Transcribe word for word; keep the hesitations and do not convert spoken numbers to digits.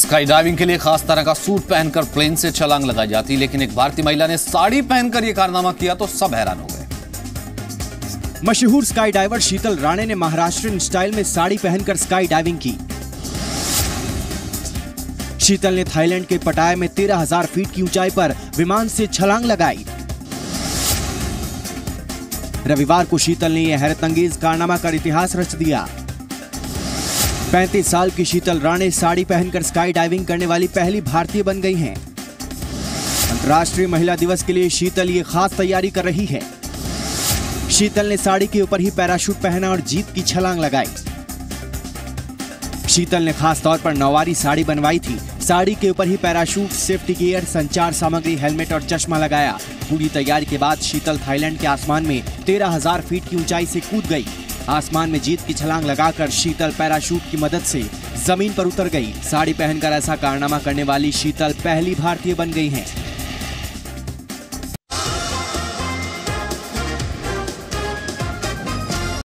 Sky diving के लिए खास तरह का सूट पहनकर प्लेन से छलांग लगाई जाती, लेकिन एक भारतीय महिला ने साड़ी पहनकर यह कारनामा किया तो सब हैरान हो गए। मशहूर स्काई डाइवर शीतल राणे ने महाराष्ट्रियन स्टाइल में साड़ी पहनकर स्काई डाइविंग की। शीतल ने थाईलैंड के पटाया में तेरह हजार फीट की ऊंचाई पर विमान से छलांग लगाई। रविवार को शीतल ने यह हैरतअंगेज कारनामा कर इतिहास रच दिया। पैंतीस साल की शीतल राणे साड़ी पहनकर स्काई डाइविंग करने वाली पहली भारतीय बन गई हैं। अंतर्राष्ट्रीय महिला दिवस के लिए शीतल ये खास तैयारी कर रही है। शीतल ने साड़ी के ऊपर ही पैराशूट पहना और जीत की छलांग लगाई। शीतल ने खास तौर पर नौवारी साड़ी बनवाई थी। साड़ी के ऊपर ही पैराशूट, सेफ्टी गियर, संचार सामग्री, हेलमेट और चश्मा लगाया। पूरी तैयारी के बाद शीतल थाईलैंड के आसमान में तेरह हजार फीट की ऊंचाई से कूद गई। आसमान में जीत की छलांग लगाकर शीतल पैराशूट की मदद से जमीन पर उतर गई। साड़ी पहनकर ऐसा कारनामा करने वाली शीतल पहली भारतीय बन गई हैं।